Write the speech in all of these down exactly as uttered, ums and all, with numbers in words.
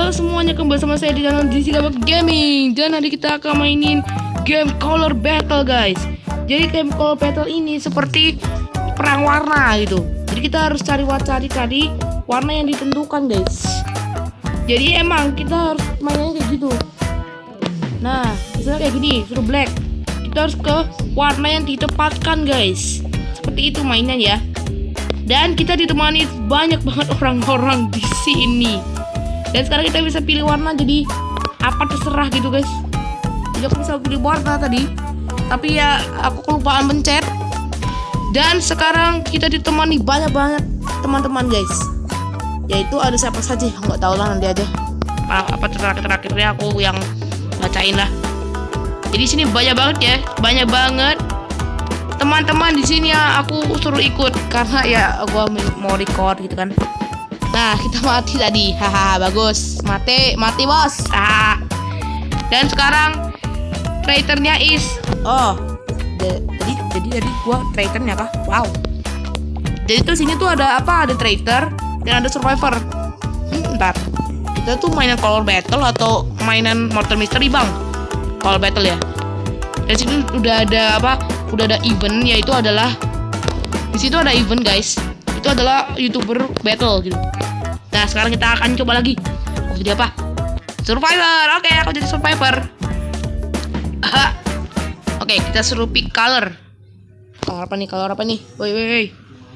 Halo semuanya, kembali sama saya di channel D C Gabak Gaming. Dan nanti kita akan mainin game Color Battle, guys. Jadi game Color Battle ini seperti perang warna gitu. Jadi kita harus cari cari cari warna yang ditentukan, guys. Jadi emang kita harus mainnya kayak gitu. Nah, misalnya kayak gini, suruh black. Kita harus ke warna yang ditempatkan, guys. Seperti itu mainnya ya. Dan kita ditemani banyak banget orang-orang di sini. Dan sekarang kita bisa pilih warna jadi apa terserah gitu, guys. Jadi aku bisa pilih warna tadi, tapi ya aku kelupaan pencet. Dan sekarang kita ditemani banyak banget teman-teman, guys. Yaitu ada siapa saja, nggak tahu lah, nanti aja. Apa terakhir-terakhirnya aku yang bacain lah. Jadi sini banyak banget ya, banyak banget teman-teman di sini ya. Aku suruh ikut karena ya gua mau record gitu kan. Nah, kita mati tadi. Haha, bagus. Mati, mati, bos. Haha. Dan sekarang traitornya is oh. Jadi jadi jadi gua traitornya kah? Wow. Jadi tuh sini tuh ada apa? Ada traitor dan ada survivor. Hmm, ntar. Kita tuh mainan Color Battle atau mainan Mortal Mystery, Bang? Color Battle ya. Dan sini udah ada apa? Udah ada event, yaitu adalah di situ ada event, guys. Itu adalah YouTuber battle gitu. Nah, sekarang kita akan coba lagi. Aku jadi apa? Survivor. Oke, aku jadi survivor. Aha. Oke, kita suruh pick color. Color apa nih? Color apa nih? Woi, woi, woi.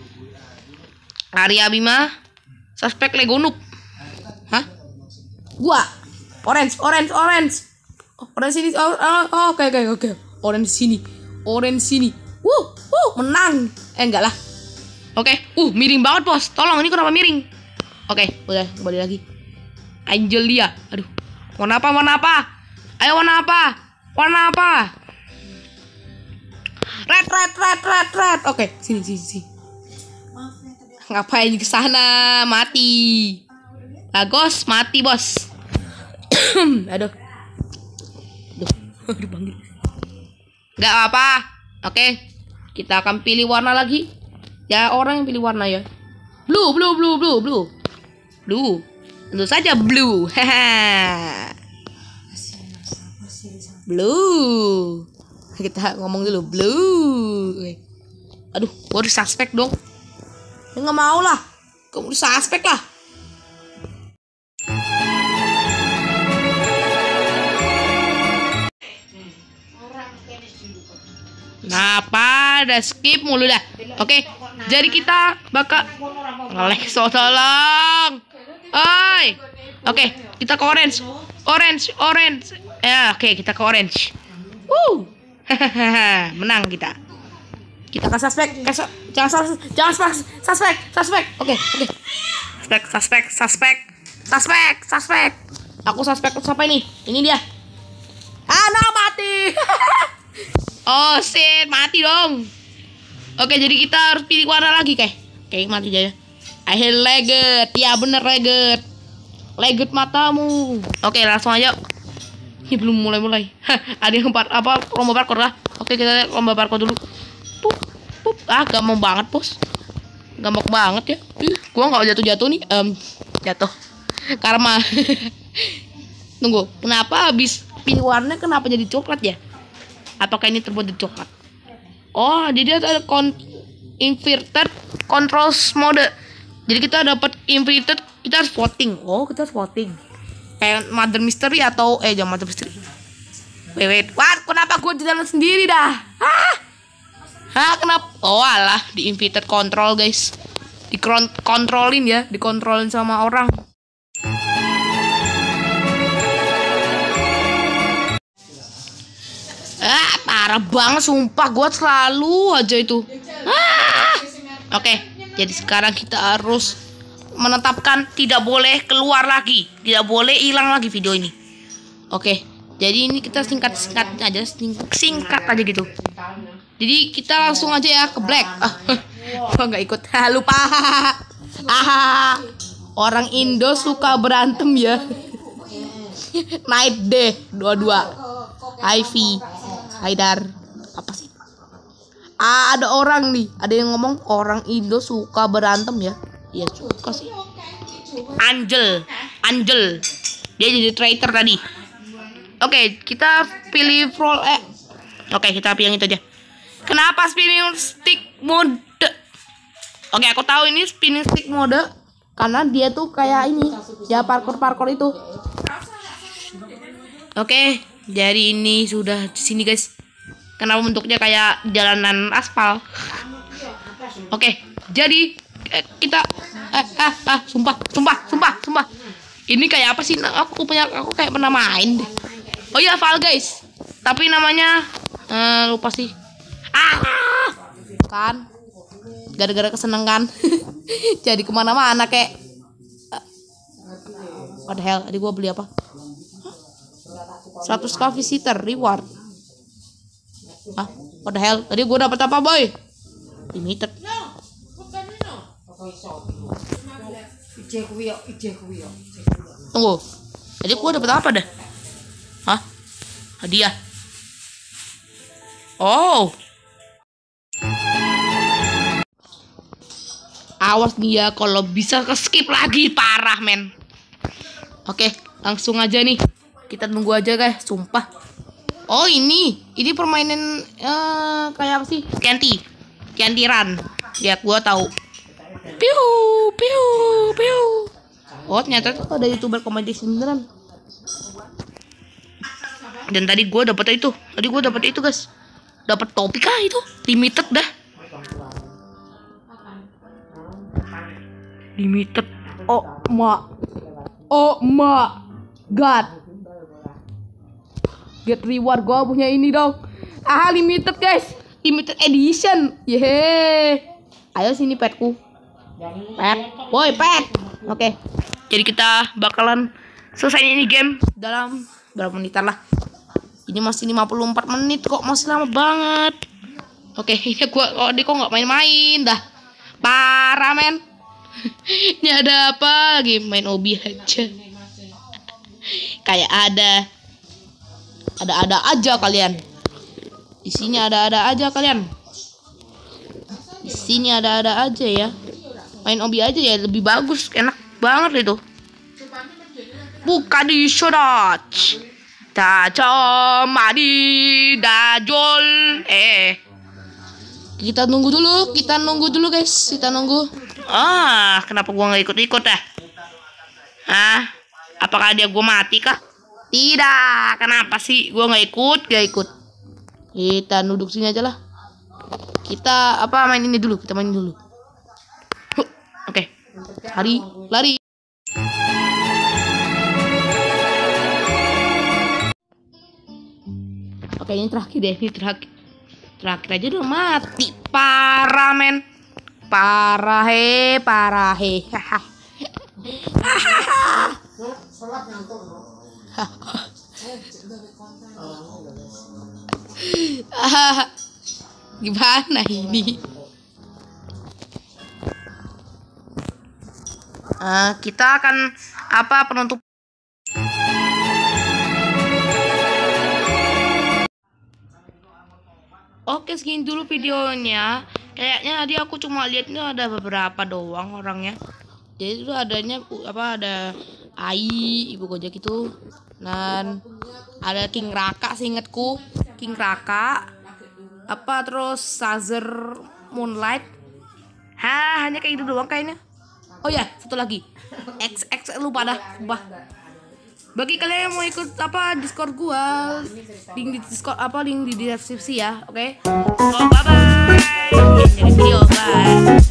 Arya Bima. Suspek Lego Noob. Hah? Gua. Orange, orange, orange. Oh, orange sini. Oh, oh, oke, oke, oke. Orange sini. Orange sini. Wuh, wuh, menang. Eh, enggak lah. Oke, uh, miring banget, bos. Tolong, ini kenapa miring? Oke, udah, kembali lagi. Angelia. Aduh. Warna apa? Warna apa? Ayo, warna apa? Warna apa? Red, red, red, red, red. Oke, sini, sini, sini. Ngapain ke sana? Mati. Bagus, mati, bos. Aduh. Aduh, dipanggil. Enggak apa-apa. Oke. Kita akan pilih warna lagi. Ya, orang yang pilih warna ya. Blue, blue, blue, blue, blue. Blue. Tentu saja blue. Haha. Blue. Kita ngomong dulu blue. Aduh, gua udah suspek dong. Ya nggak mau lah. Kamu udah suspek lah. Nah, pada skip mulu dah. Oke, jadi kita bakal ngelek, so tolong. Oi. Oke, kita ke orange. Orange, orange. Ya, oke, kita ke orange. Woo. Menang kita. Kita ke suspek. Jangan suspek, jangan suspek, suspek, suspek. Oke, oke. Suspek, suspek, suspek. Suspek, suspek. Aku suspek siapa ini? Ini dia. Ah, no, mati. Oh shit, mati dong. Oke, jadi kita harus pilih warna lagi, kayak. Oke, mati aja ya. I hate Legged. Ya bener, Legged. Legged matamu. Oke, langsung aja. Ini belum mulai-mulai. Ada yang part apa lomba parkour lah. Oke, kita lomba parkour dulu. Pup, pup. Ah, gampang banget, bos. Gampang banget ya. Ih, gua nggak jatuh-jatuh nih. Um, jatuh. Karma. Tunggu, kenapa habis pilih warna kenapa jadi coklat ya? Apakah ini terbuat dari coklat? Oh, jadi ada kon inverted controls mode. Jadi kita dapat inverted, kita harus voting. Oh, kita harus voting. Kayak Mother Mystery atau eh jangan Mother Mystery. Wait, wait. What? Kenapa gue jalan sendiri dah? Hah? Hah, kenapa? Oh, alah, di inverted control, guys. Dikontrolin ya, dikontrolin sama orang. Ah, parah banget, sumpah. Gue selalu aja itu. Ah. Oke, jadi sekarang kita harus menetapkan tidak boleh keluar lagi, tidak boleh hilang lagi video ini. Oke, jadi ini kita singkat-singkat aja, singkat aja gitu. Jadi kita langsung aja ya ke black. Ah, gua nggak ikut. Ha, lupa. Ah, orang Indo suka berantem ya. Night deh, dua-dua. Ivy. Haidar, apa sih? Ah, ada orang nih, ada yang ngomong orang Indo suka berantem ya. Iya suka sih. Angel, Angel, Dia jadi traitor tadi. Oke, kita pilih roll eh. Oke, kita pilih yang itu aja. Kenapa spinning stick mode? Oke, aku tahu ini spinning stick mode karena dia tuh kayak ini, ya parkour-parkour itu. Oke, jadi ini sudah di sini guys. Kenapa bentuknya kayak jalanan aspal? Oke, jadi eh, kita eh, ah, ah, sumpah, sumpah, sumpah, sumpah. Ini kayak apa sih? Aku punya, aku kayak pernah main deh. Oh iya, Fall guys. Tapi namanya eh, lupa sih. Ah, kan? Gara-gara kesenangan. Jadi kemana-mana kayak. What the hell? Tadi gua beli apa? seratus k visitor reward. Ah, what the hell? Tadi gua dapat apa, boy? Limited. Tunggu. Tadi gua dapat apa dah? Hah? Hadiah. Oh. Awas dia kalau bisa ke skip lagi, parah men. Oke, langsung aja nih. Kita tunggu aja guys, sumpah. Oh ini, ini permainan uh, kayak apa sih? T N T, T N T Run. Ya, gua tahu. Piu, piu, piu. Oh ternyata tuh ada youtuber kompetisi beneran. Dan tadi gua dapet itu, tadi gua dapet itu guys. Dapat topi kah itu? Limited dah. Limited. Oh ma. Oh ma. God. Get reward, gua punya ini dong. Ah, limited guys. Limited edition. Yeay. Ayo sini petku. Pet. Woi, pet. Oke. Jadi kita bakalan selesai ini game dalam berapa menitan lah. Ini masih lima puluh empat menit kok, masih lama banget. Oke, ini gua oh dia kok nggak main-main dah. Parah men. Ini ada apa lagi? Main obi aja. Kayak ada ada-ada aja kalian. Di sini ada-ada aja kalian. Di sini ada-ada aja ya. Main obi aja ya, lebih bagus, enak banget itu. Buka di shot. Madi dajol. Eh. Kita nunggu dulu, kita nunggu dulu guys, kita nunggu. Ah, kenapa gua nggak ikut-ikut ya? Ah, apakah dia gua mati kah? Tidak, kenapa sih gua nggak ikut, nggak ikut? Kita duduk sini aja lah. Kita apa main ini dulu, kita main dulu. Huh, oke, okay. Lari, lari. Oke, ini terakhir deh, ini terakhir. Terakhir aja udah mati. Parah men. Parah he, parah he. Gimana ini? Uh, kita akan apa penutup. Oke, segini dulu videonya. Kayaknya tadi aku cuma lihatnya ada beberapa doang orangnya. Jadi itu adanya apa ada Ai, Ibu Gojek itu. Dan ada King Raka seingetku, King Raka. Apa terus Sazer Moonlight. Hah, hanya kayak itu doang kayaknya. Oh ya, satu lagi. X X lupa dah, sumpah. Bagi kalian yang mau ikut apa Discord gua, link di Discord apa link di deskripsi ya, oke? Okay? Oh, bye bye. Jadi video, bye.